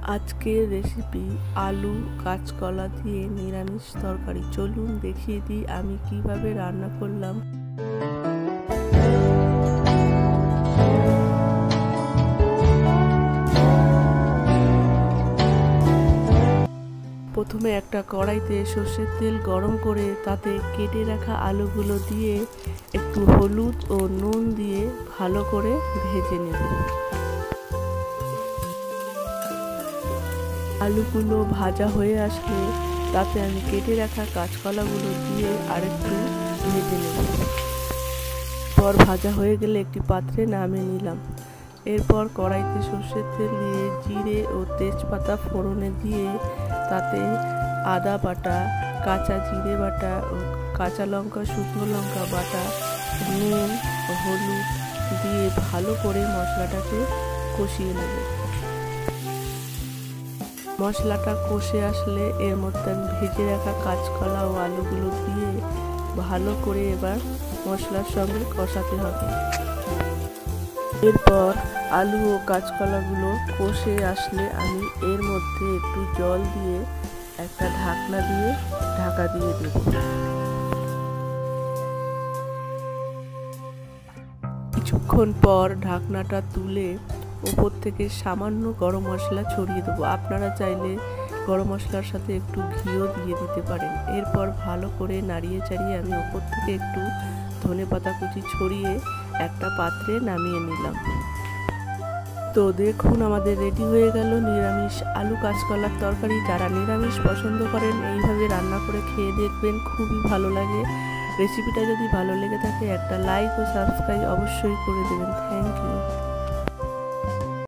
আজকের রেসিপি আলু কাঁচকলা দিয়ে নিরামিষ তরকারি। চলুন দেখিয়ে দিই আমি কিভাবে রান্না করলাম। প্রথমে একটা কড়াইতে সর্ষের তেল গরম করে তাতে কেটে রাখা আলুগুলো দিয়ে একটু হলুদ ও নুন দিয়ে ভালো করে ভেজে নেব। আলুগুলো ভাজা হয়ে আসলে তাতে আমি কেটে রাখা কাঁচকলাগুলো দিয়ে আরেকটু ভেজে নেব। পর ভাজা হয়ে গেলে একটি পাত্রে নামিয়ে নিলাম। এরপর কড়াইতে সর্ষের তেল দিয়ে জিরে ও তেজপাতা ফোড়নে দিয়ে তাতে আদা বাটা, কাঁচা জিরে বাটা ও কাঁচা লঙ্কা শুকনো লঙ্কা বাটা, নুন ও হলুদ দিয়ে ভালো করে মশলাটাকে কষিয়ে নেব। মশলাটা কষে আসলে এর মধ্যে আমি ভেজে রাখা কাঁচকলা ও আলুগুলো দিয়ে ভালো করে এবার মশলার সঙ্গে কষাতে হবে। এরপর আলু ও কাঁচকলাগুলো কষে আসলে আমি এর মধ্যে একটু জল দিয়ে একটা ঢাকনা দিয়ে ঢাকা দিয়ে দেব। কিছুক্ষণ পর ঢাকনাটা তুলে উপর থেকে সামান্য গরম মশলা ছড়িয়ে দেবো। আপনারা চাইলে গরম মশলার সাথে একটু ঘিও দিয়ে দিতে পারেন। এরপর ভালো করে নাড়িয়ে চাড়িয়ে আমি উপর থেকে একটু ধনেপাতা কুচি ছড়িয়ে একটা পাত্রে নামিয়ে নিলাম। তো দেখুন আমাদের রেডি হয়ে গেল নিরামিষ আলু কাঁচকলার তরকারি। যারা নিরামিষ পছন্দ করেন এইভাবে রান্না করে খেয়ে দেখবেন, খুবই ভালো লাগে। রেসিপিটা যদি ভালো লেগে থাকে একটা লাইক ও সাবস্ক্রাইব অবশ্যই করে দেবেন। Thank you.